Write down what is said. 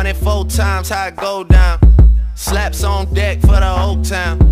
it 4 times, how it go down. Slaps on deck for the whole town.